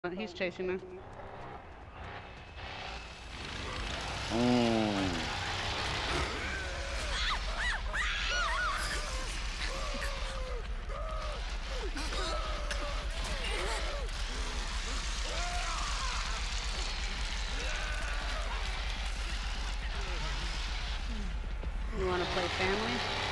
But he's chasing me. Mm. You want to play family?